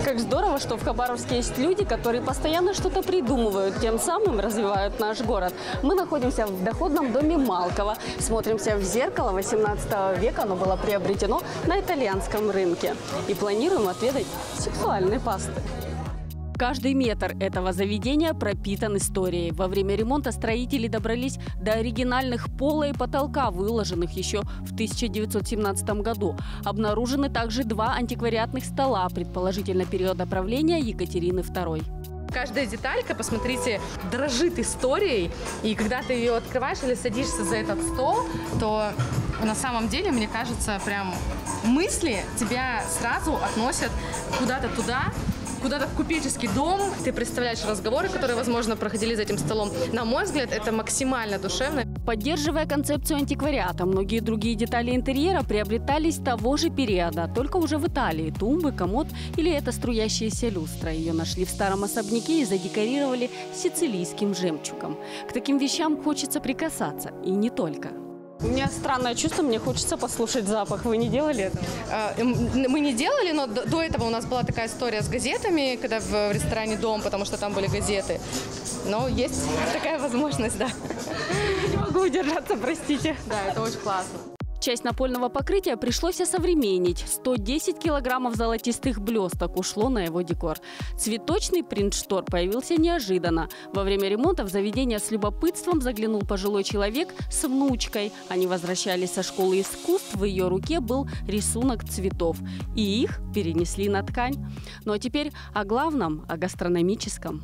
Как здорово, что в Хабаровске есть люди, которые постоянно что-то придумывают, тем самым развивают наш город. Мы находимся в доходном доме Малково, смотримся в зеркало 18 века, оно было приобретено на итальянском рынке. И планируем отведать сексуальной пасты. Каждый метр этого заведения пропитан историей. Во время ремонта строители добрались до оригинальных пола и потолка, выложенных еще в 1917 году. Обнаружены также два антиквариатных стола, предположительно периода правления Екатерины II. Каждая деталька, посмотрите, дрожит историей. И когда ты ее открываешь или садишься за этот стол, то на самом деле, мне кажется, прям мысли тебя сразу относят куда-то туда, куда-то в купеческий дом. Ты представляешь разговоры, которые, возможно, проходили за этим столом. На мой взгляд, это максимально душевно. Поддерживая концепцию антиквариата, многие другие детали интерьера приобретались того же периода, только уже в Италии. Тумбы, комод или это струящаяся люстра. Ее нашли в старом особняке и задекорировали сицилийским жемчугом. К таким вещам хочется прикасаться. И не только. У меня странное чувство, мне хочется послушать запах. Вы не делали это? Мы не делали, но до этого у нас была такая история с газетами, когда в ресторане «Дом», потому что там были газеты. Но есть такая возможность, да. Не могу удержаться, простите. Да, это очень классно. Часть напольного покрытия пришлось осовременить. 110 килограммов золотистых блесток ушло на его декор. Цветочный принт штор появился неожиданно. Во время ремонта в заведение с любопытством заглянул пожилой человек с внучкой. Они возвращались со школы искусств. В ее руке был рисунок цветов. И их перенесли на ткань. Ну а теперь о главном, о гастрономическом.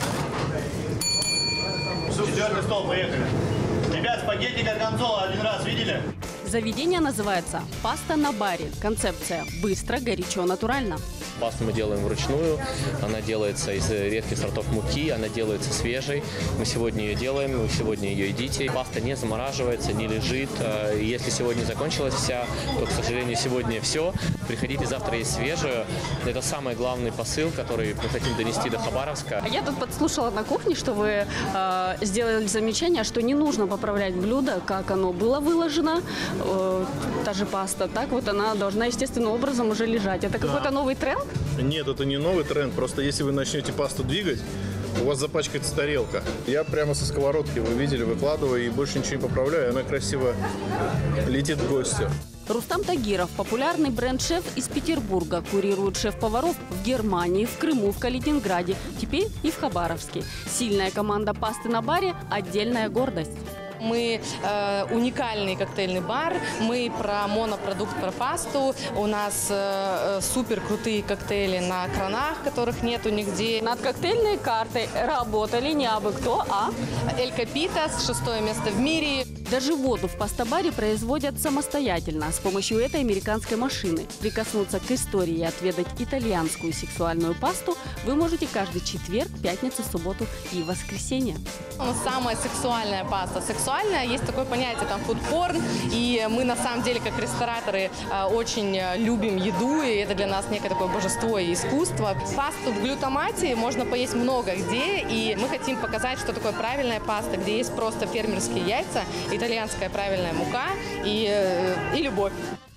Четвертый стол, поехали. Ребят, спагетти горгонзола один раз видели? Заведение называется «Паста на баре». Концепция «Быстро, горячо, натурально». Пасту мы делаем вручную, она делается из редких сортов муки, она делается свежей. Мы сегодня ее делаем, вы сегодня ее едите. Паста не замораживается, не лежит. Если сегодня закончилась вся, то, к сожалению, сегодня все. Приходите завтра есть свежую. Это самый главный посыл, который мы хотим донести до Хабаровска. А я тут подслушала на кухне, что вы сделали замечание, что не нужно поправлять блюдо, как оно было выложено, та же паста. Так вот она должна естественным образом уже лежать. Это какой-то новый тренд? Нет, это не новый тренд. Просто если вы начнете пасту двигать, у вас запачкается тарелка. Я прямо со сковородки, вы видели, выкладываю и больше ничего не поправляю. Она красиво летит к гостю. Рустам Тагиров, популярный бренд-шеф из Петербурга, курирует шеф-поваров в Германии, в Крыму, в Калининграде, теперь и в Хабаровске. Сильная команда пасты на баре – отдельная гордость. Мы уникальный коктейльный бар, мы про монопродукт, про пасту. У нас супер крутые коктейли на кранах, которых нету нигде. Над коктейльной картой работали не абы кто, а Эль Капитас, 6-е место в мире. Даже воду в пастобаре производят самостоятельно, с помощью этой американской машины. Прикоснуться к истории и отведать итальянскую сексуальную пасту вы можете каждый четверг, пятницу, субботу и воскресенье. Самая сексуальная паста. Сексуальная, есть такое понятие, там, фудпорн. И мы, на самом деле, как рестораторы, очень любим еду. И это для нас некое такое божество и искусство. Пасту в глютамате можно поесть много где. И мы хотим показать, что такое правильная паста, где есть просто фермерские яйца, итальянская правильная мука и любовь.